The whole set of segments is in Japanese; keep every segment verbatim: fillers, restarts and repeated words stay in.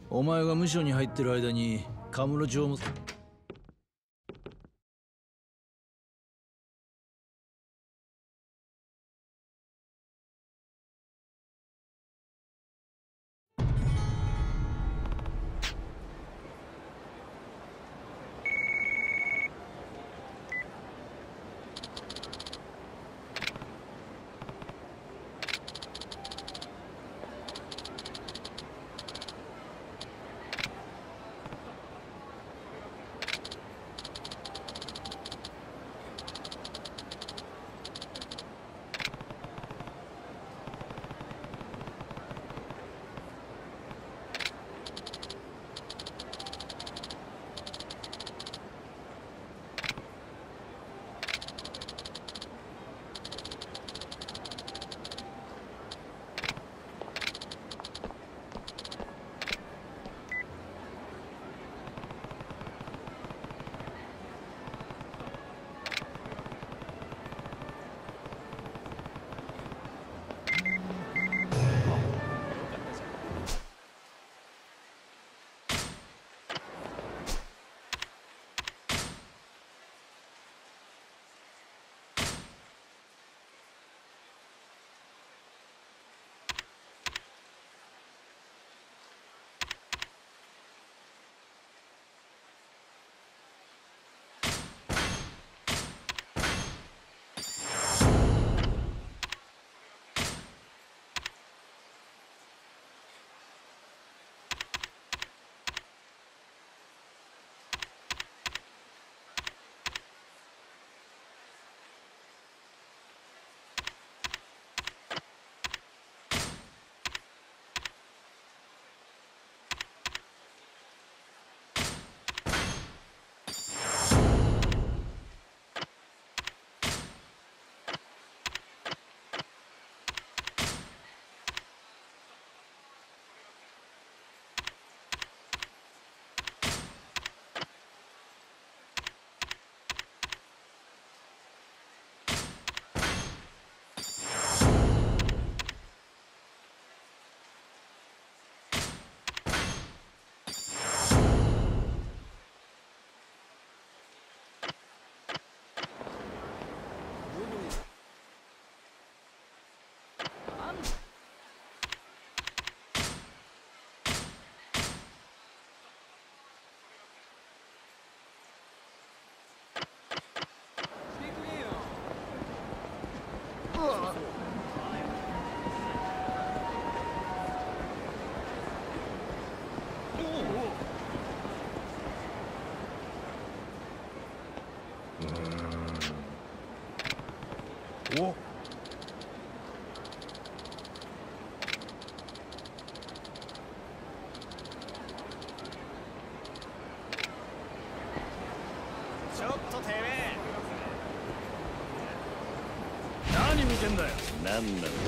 お前が無所に入ってる間にカムロ町も。 おちょっとてめえ何見てんだよ。 何なんだ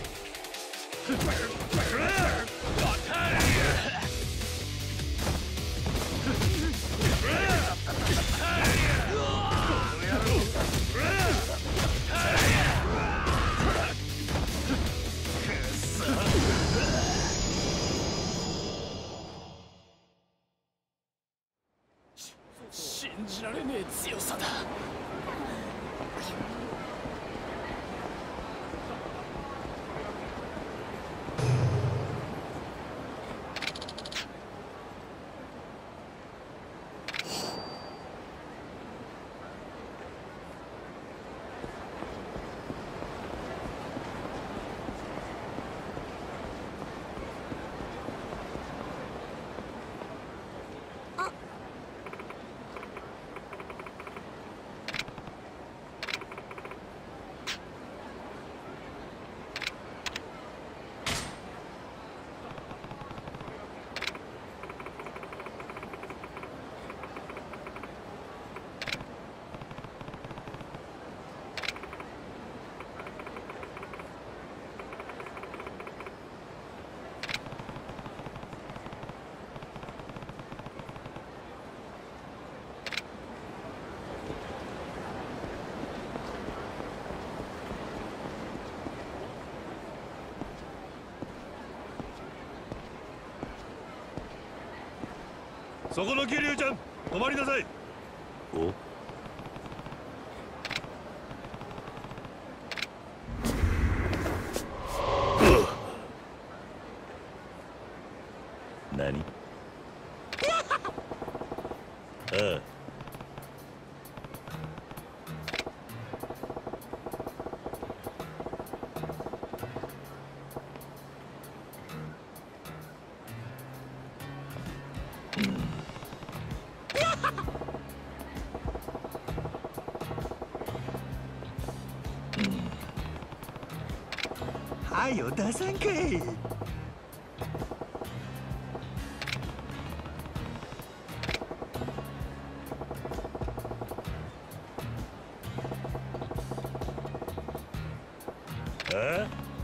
信じられねえ強さだ。 そこの桐生ちゃん、止まりなさい。 お何？ああ。 はよ出さんかい。 え？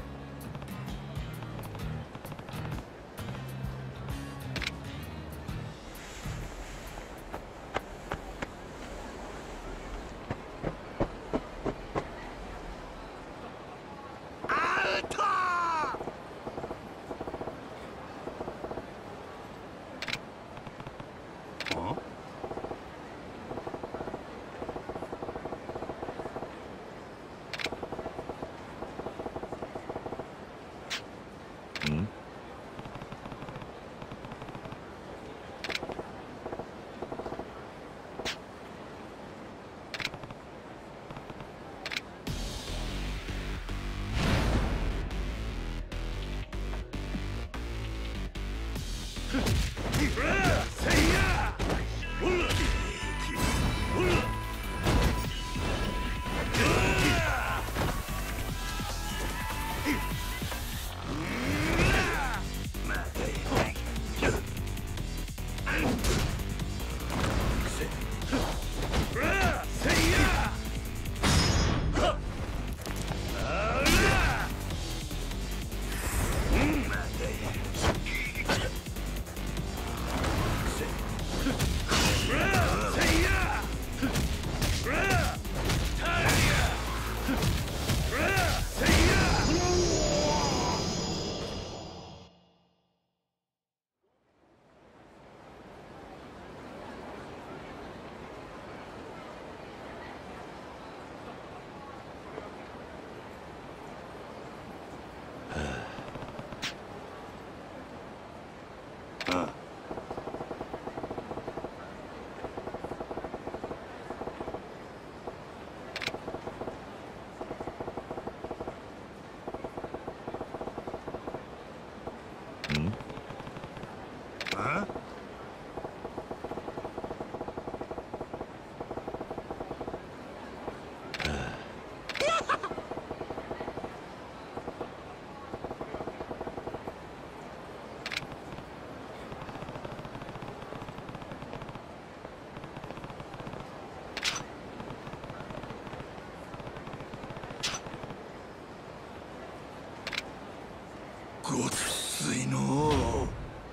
ごっついのう。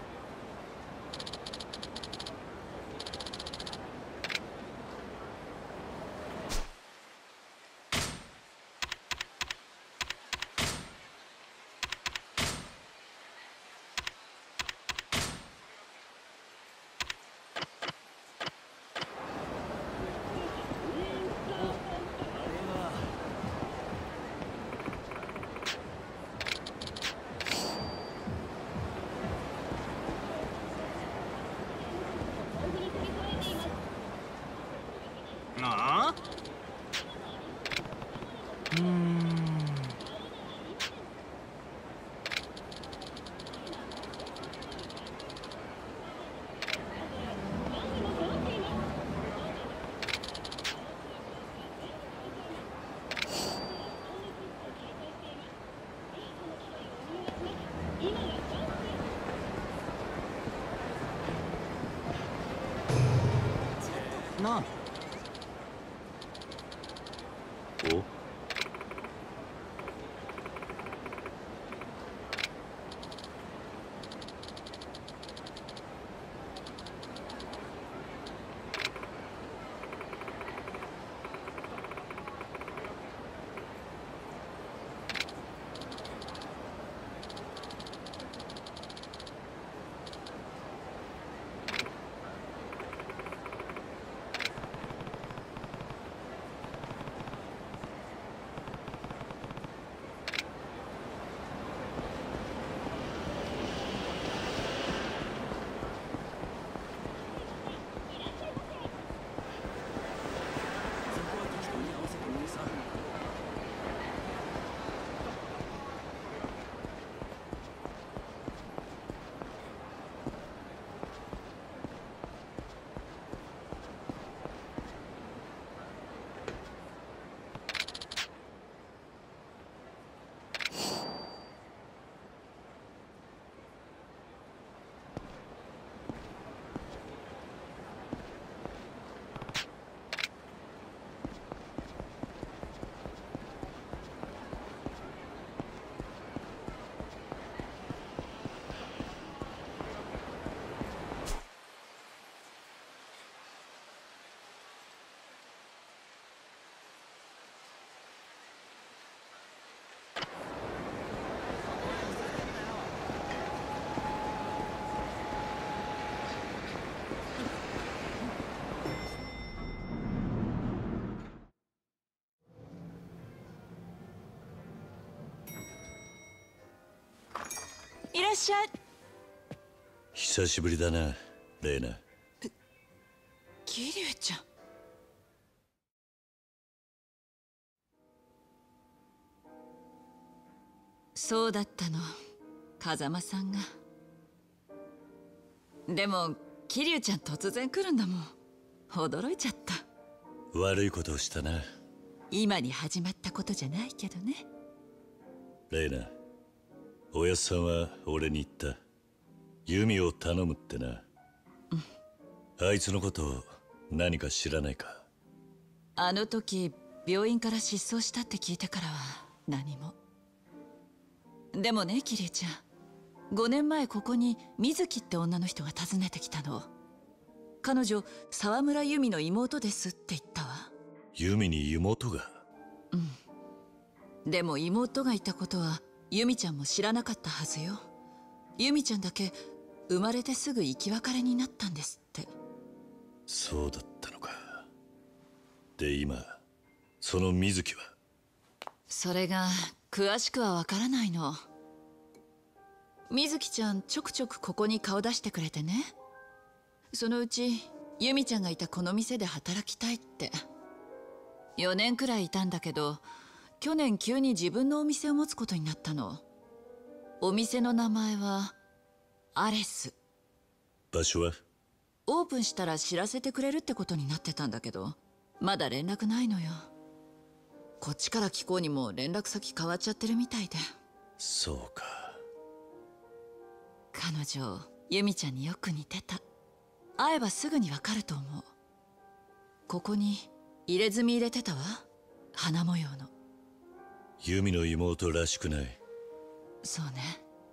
ああ？うーん。なあ。 おらっしゃい。 久しぶりだな、レイナ。 桐生ちゃん。そうだったの、風間さんが。でも桐生ちゃん突然来るんだもん。驚いちゃった。 悪いことをしたな。 今に始まったことじゃないけどね。 レイナ、おやっさんは俺に言った。ユミを頼むってな。うん、あいつのことを何か知らないか。 あの時病院から失踪したって聞いてからは何も。でもね、桐生ちゃん、ごねんまえここに水木って女の人が訪ねてきたの。彼女沢村由美の妹ですって言ったわ。 ユミに妹が？ うん。でも妹がいたことは由美ちゃんも知らなかったはずよ。由美ちゃんだけ生まれてすぐ生き別れになったんですって。 そうだったのか。で今その水木は？ それが詳しくはわからないの。水木ちゃんちょくちょくここに顔出してくれてね。そのうち由美ちゃんがいたこの店で働きたいって。よねんくらいいたんだけど、去年急に自分のお店を持つことになったの。お店の名前はアレス。 場所は？ オープンしたら知らせてくれるってことになってたんだけど、まだ連絡ないのよ。こっちから聞こうにも連絡先変わっちゃってるみたいで。 そうか。 彼女由美ちゃんによく似てた。会えばすぐにわかると思う。ここに入れ墨入れてたわ、花模様の。 ユミの妹らしくない。 そうね。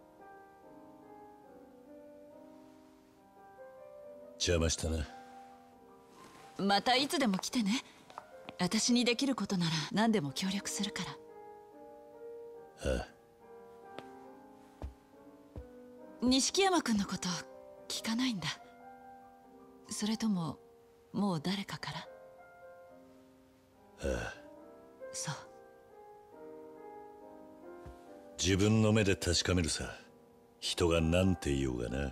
邪魔したな。 またいつでも来てね。私にできることなら何でも協力するから。 ああ。 錦山君のこと聞かないんだ。それとももう誰かから？ ああ。 そう。 自分の目で確かめるさ。人が何て言おうがな。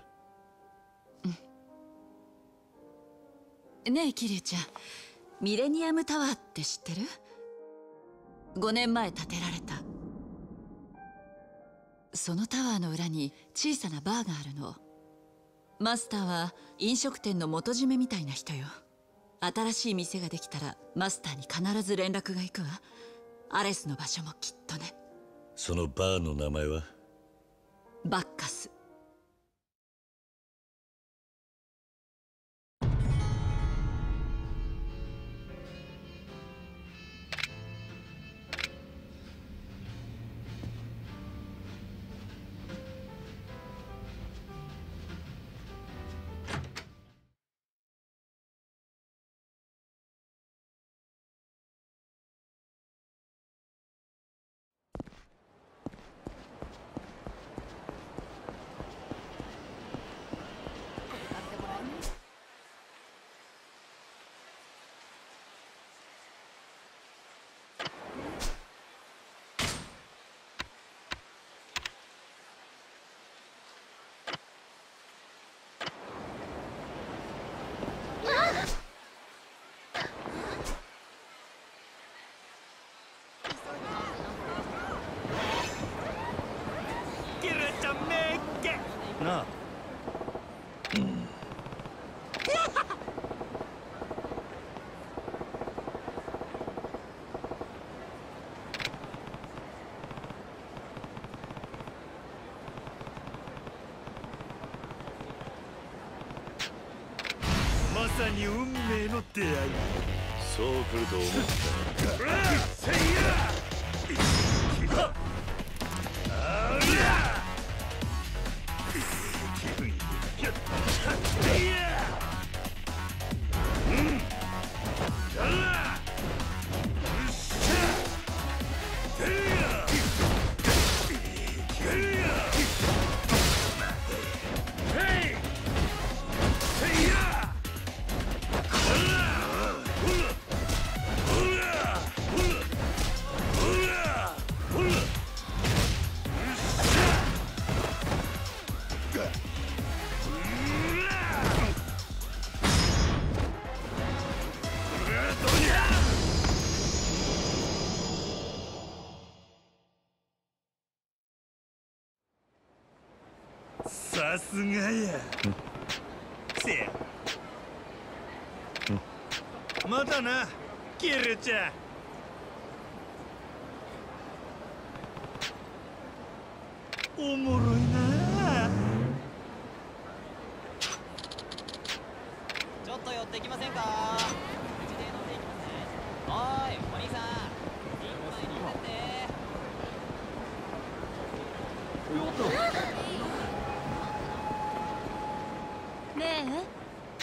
うん。ねえ桐生ちゃん、ミレニアムタワーって知ってる？ごねんまえ建てられた。そのタワーの裏に小さなバーがあるの。マスターは飲食店の元締めみたいな人よ。新しい店ができたらマスターに必ず連絡が行くわ。アレスの場所もきっとね。 そのバーの名前は？ バッカス。 なあ。 まさに運命の出会い。 そう来ると思った。 せいやすがやせやまたなキルちゃん。おもろいな。 ちょっと寄ってきませんか。うちで飲んでいきますね。おーいお兄さん一杯飲んでって。 ねえ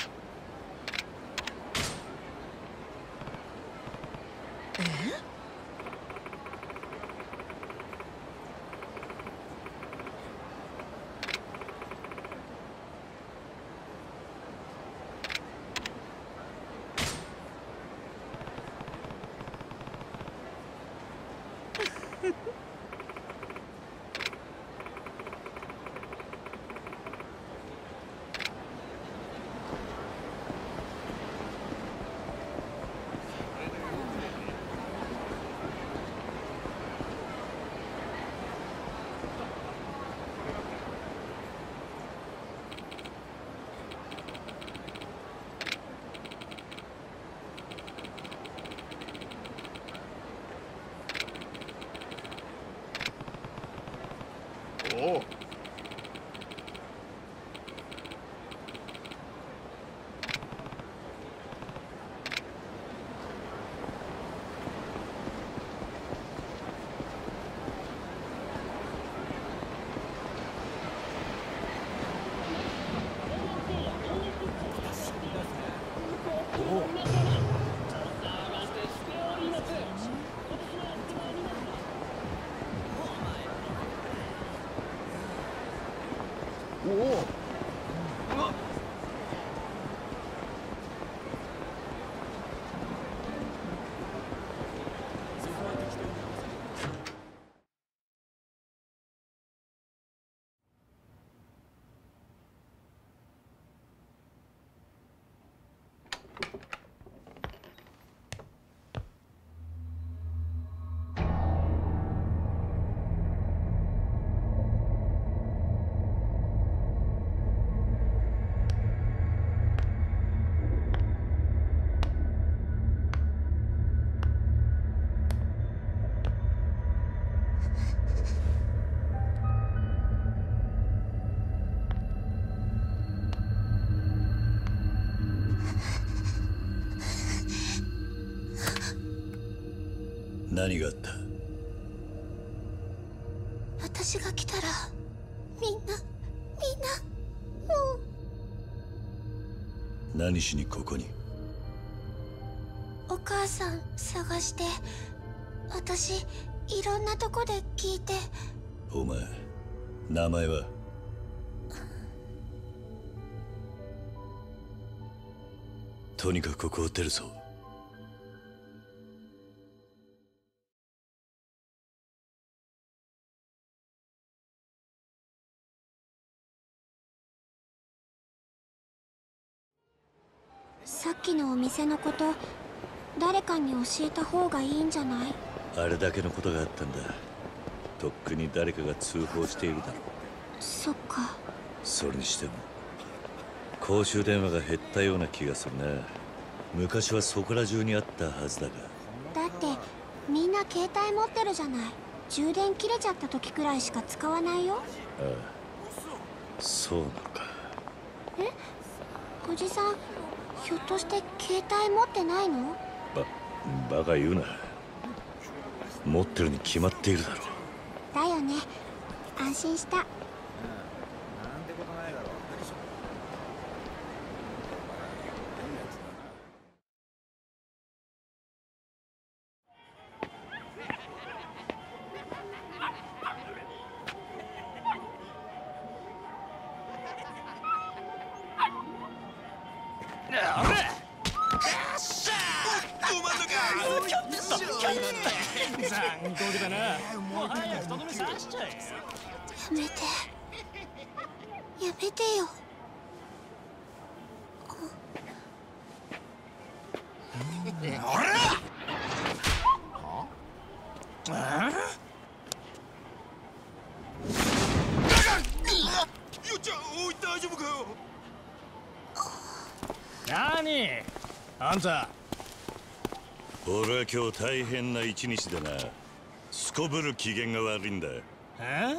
おう。 何があった？ 私が来たらみんなみんなもう。 何しにここに？ お母さん探して、私いろんなとこで聞いて。 お前名前は？とにかくここを出るぞ。 さっきのお店のこと誰かに教えた方がいいんじゃない？ あれだけのことがあったんだ。とっくに誰かが通報しているだろう。 そっか。 それにしても公衆電話が減ったような気がするな。昔はそこら中にあったはずだが。 だってみんな携帯持ってるじゃない。充電切れちゃった時くらいしか使わないよ。 ああ、そうなのか。 え、おじさんひょっとして携帯持ってないの？ ば、バカ言うな。持ってるに決まっているだろう。 だよね。安心した。 残酷だな。もう早くとどめ刺しちゃえよ。 やめて。やめてよ。 あれ？は？あ？よっちゃん、おいた。 何あんた。 俺は今日大変な一日でな。すこぶる機嫌が悪いんだ。 え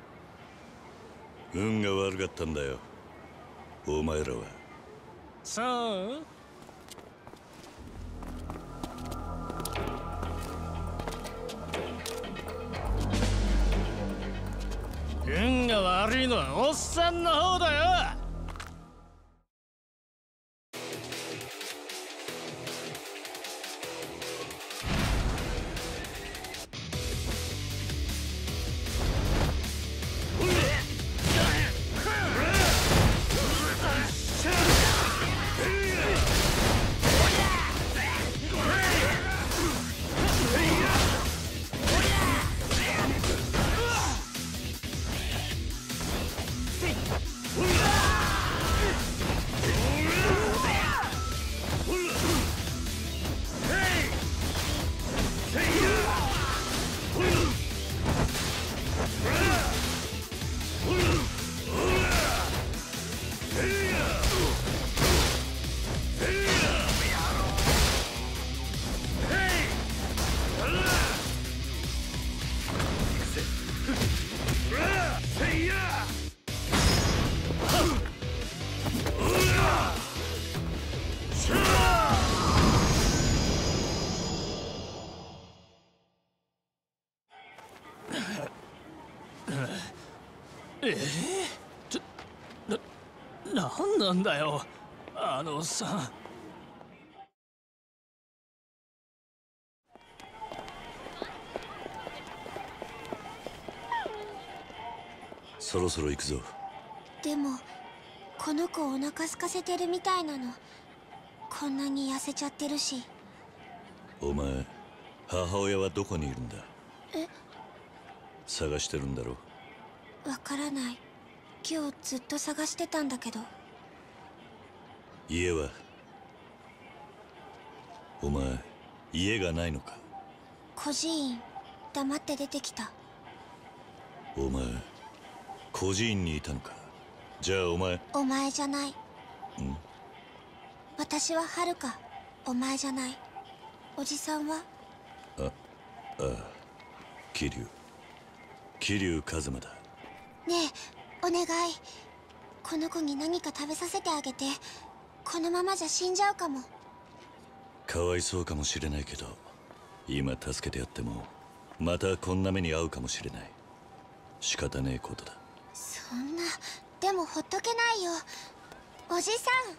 運が悪かったんだよ、お前らは。 そう。運が悪いのはおっさんの方だよ。ええちょな、なんなんだよあのおっさん。 そろそろ行くぞ。 でもこの子お腹空かせてるみたいなの。こんなに痩せちゃってるし。 お前、母親はどこにいるんだ？ え？ 探してるんだろ？ わからない。今日ずっと探してたんだけど。 家は？お前、家がないのか？ 孤児院、黙って出てきた。 お前、孤児院にいたのか？じゃあお前。 お前じゃない。 ん？ 私ははるか、お前じゃない。おじさんは？ あ、ああ、桐生。桐生一馬だ。 ねえ、お願い。この子に何か食べさせてあげて。このままじゃ死んじゃうかも。 かわいそうかもしれないけど、今助けてやってもまたこんな目に遭うかもしれない。仕方ねえことだ。 そんな、でもほっとけないよおじさん。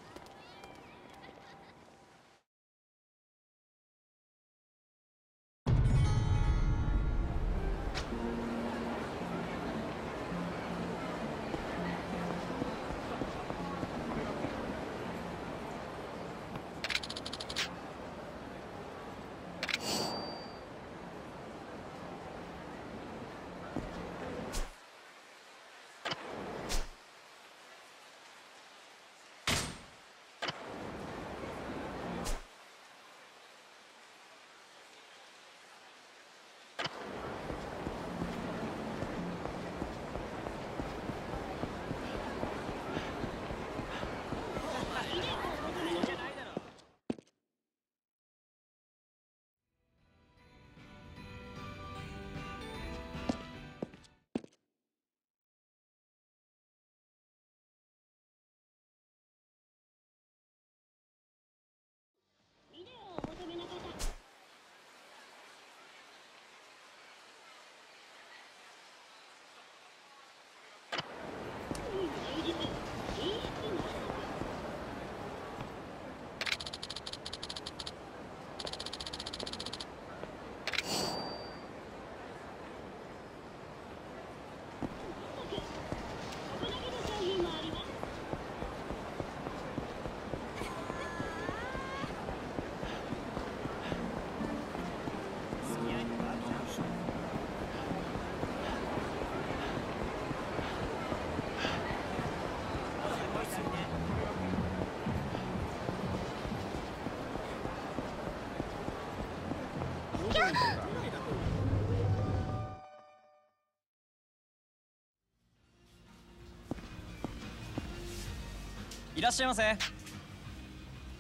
いらっしゃいませ。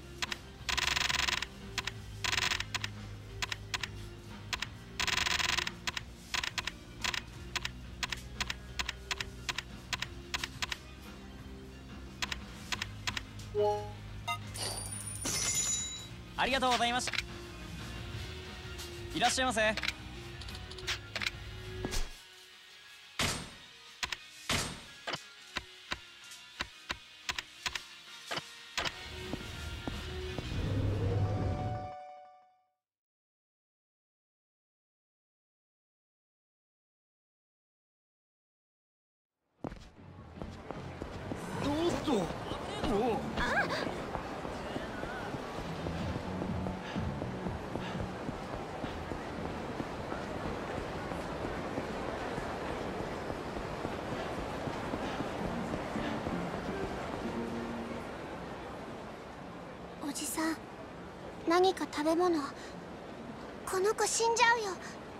ありがとうございました。いらっしゃいませ。 おっと、おおじさん、何か食べ物。この子死んじゃうよ。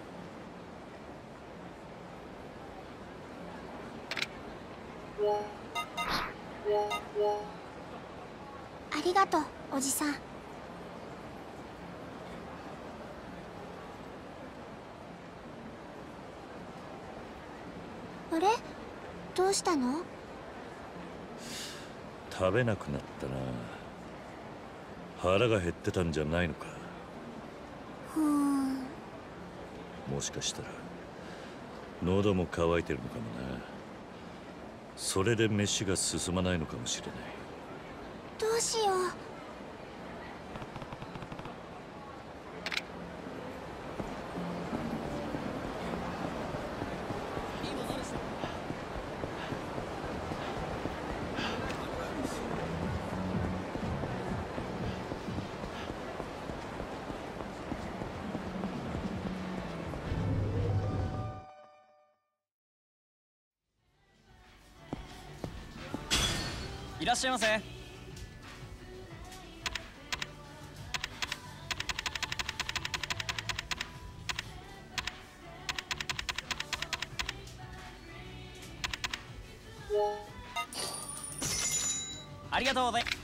ありがとう、おじさん。あれ？どうしたの？ 食べなくなったな。腹が減ってたんじゃないのか。 ふーん。 もしかしたら喉も渇いてるのかもな。それで飯が進まないのかもしれない。 どうしよう。 いらっしゃいませ。ありがとうございます。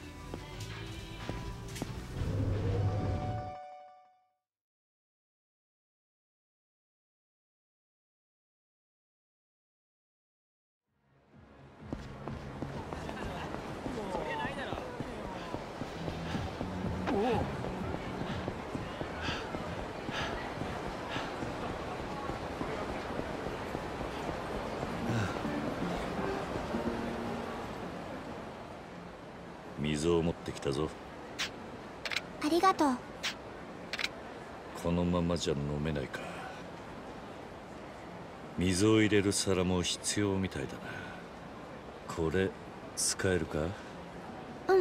水を持ってきたぞ。 ありがとう。 このままじゃ飲めないか。水を入れる皿も必要みたいだな。これ使えるか？ うん。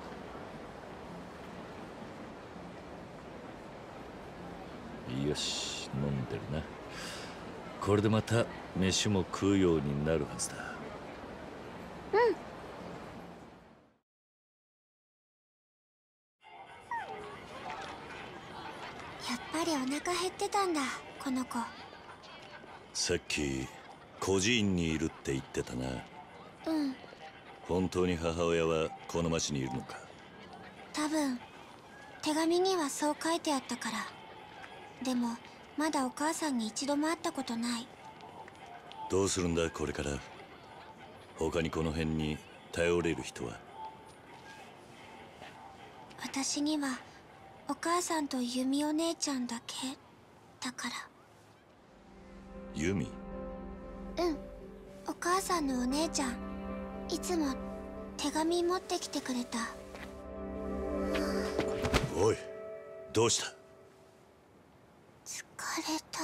よし、飲んでるな。これでまた飯も食うようになるはずだ。 うん。やっぱりお腹減ってたんだ、この子。 さっき孤児院にいるって言ってたな。 うん。 本当に母親はこの町にいるのか？ 多分手紙にはそう書いてあったから。でもまだお母さんに一度も会ったことない。 どうするんだこれから。他にこの辺に頼れる人は？ 私にはお母さんとユミお姉ちゃんだけだから。 ユミ？ うん、お母さんのお姉ちゃん。いつも手紙持ってきてくれた。 おい、どうした？ 疲れた。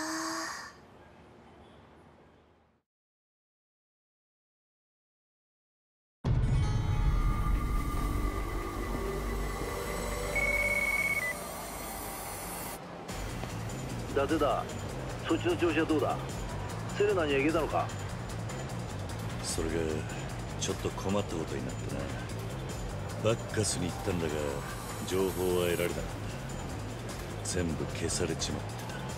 伊達だ。そっちの調子はどうだ？セレナには行けたのか？ それがちょっと困ったことになってな。バッカスに行ったんだが情報は得られなかった。全部消されちまって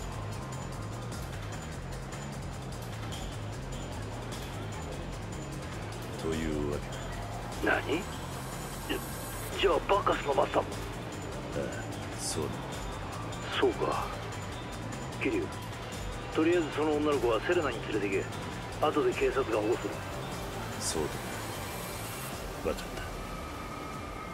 た。というわけだ。 何？じゃ、じゃあバッカスのマスターも？ ああ、そうだ。 そうか。キリュウ、とりあえずその女の子はセレナに連れて行け。後で警察が保護する。 そうだ。分かった。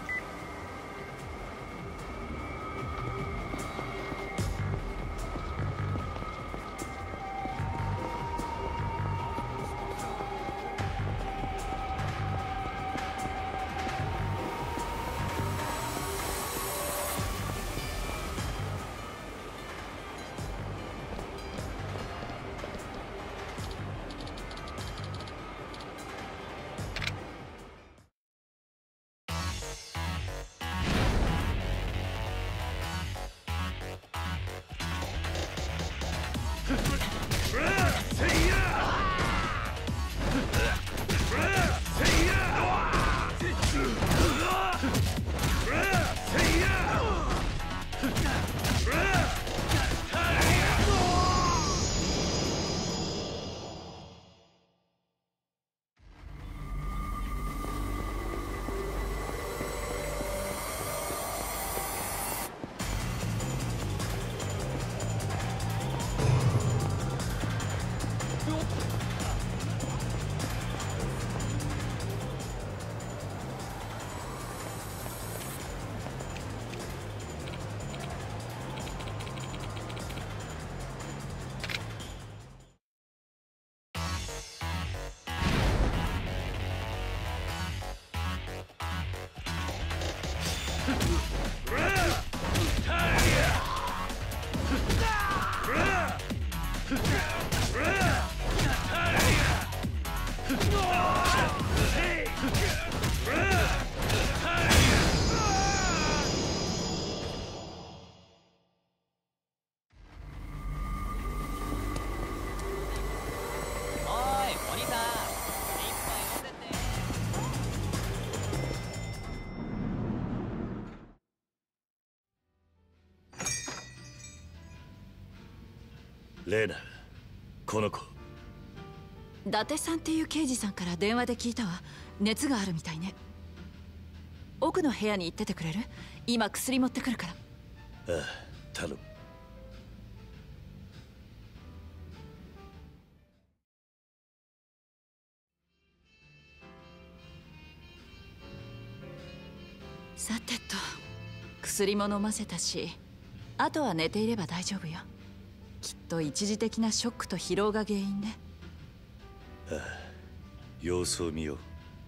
レイナ、この子。 伊達さんっていう刑事さんから電話で聞いたわ。熱があるみたいね。奥の部屋に行っててくれる？今薬持ってくるから。 ああ、頼む。 さてと、薬も飲ませたし、あとは寝ていれば大丈夫よ。きっと一時的なショックと疲労が原因ね。 ああ、様子を見よう。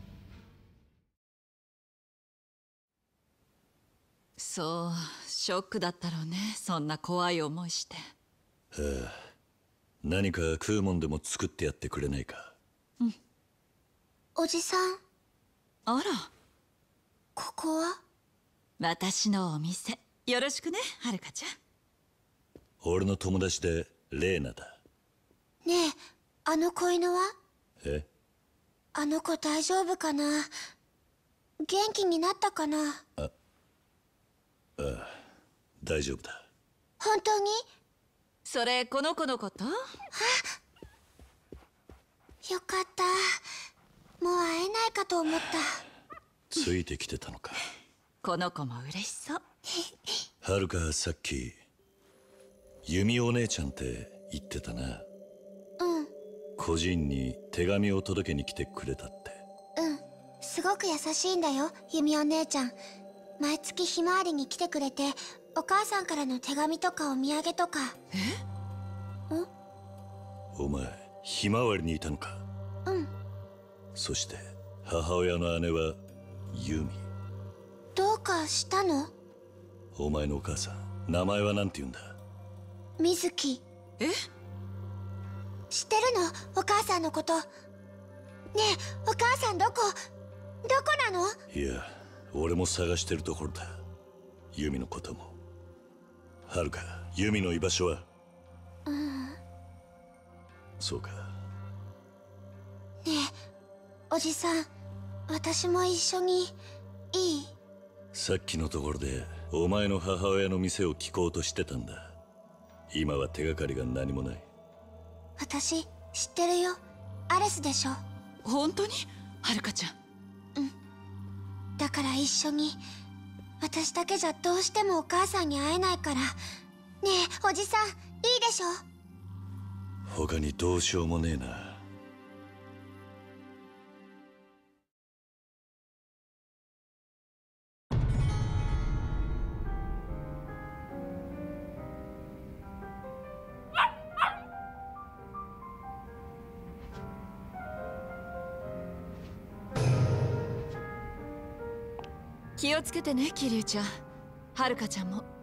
そう、ショックだったろうね。そんな怖い思いして。 ああ、何か食うもんでも作ってやってくれないか。 うん。 おじさん。 あら、 ここは？ 私のお店。よろしくね、はるかちゃん。 俺の友達でレイナだ。 ねえ、あの子犬は？ え？ あの子大丈夫かな？元気になったかな？ あ、ああ、大丈夫だ。 本当に？ それこの子のこと？ よかった。もう会えないかと思った。 ついてきてたのか。 この子も嬉しそう。 はるかさっき弓お姉ちゃんって言ってたな。 うん。 個人に手紙を届けに来てくれたって。 うん、すごく優しいんだよ、弓お姉ちゃん。毎月ひまわりに来てくれて、お母さんからの手紙とかお土産とか。 え？ ん？ お前ひまわりにいたのか。 うん。 そして母親の姉はユミ。 どうかしたの？ お前のお母さん、名前はなんて言うんだ？ 水木。 え？ 知ってるの？お母さんのこと。ねえ、お母さんどこ？どこなの？ いや、俺も探してるところだ。ユミのことも。はるか、ユミの居場所は？ うん。 そうか。 ねえ、おじさん、私も一緒にいい？ さっきのところでお前の母親の店を聞こうとしてたんだ。今は手がかりが何もない。 私知ってるよ。アレスでしょ。 本当に？はるかちゃん。 うん。だから一緒に。私だけじゃどうしてもお母さんに会えないから。ねえ、おじさん、いいでしょ？ 他にどうしようもねえな。 気をつけてね、桐生ちゃん。はるかちゃんも。